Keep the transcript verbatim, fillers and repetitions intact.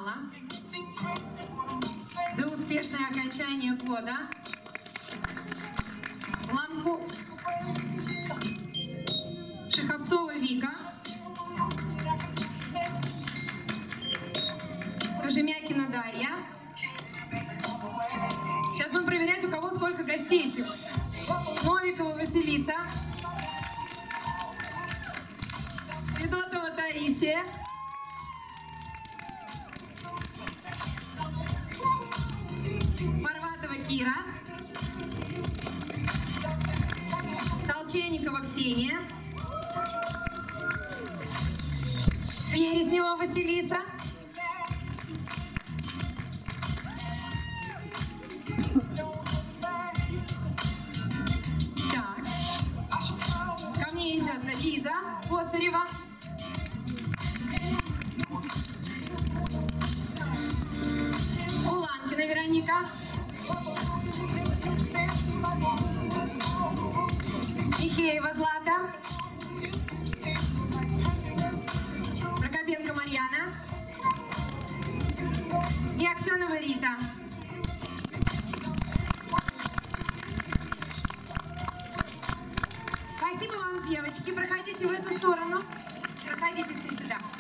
финала за успешное окончание года. Ламку Шеховцова Вика. Кожемякина Дарья. Сейчас будем проверять, у кого сколько гостей сегодня. Новикова Василиса. Федотова Таисия. Парватова Кира. Толченникова Ксения. Березнева Василиса. Так. Ко мне идет Лиза Косарева. Уланкина Вероника. Михеева Злата. Прокопенко Марьяна. И Аксенова Рита. Спасибо вам, девочки. Проходите в эту сторону. Проходите все сюда.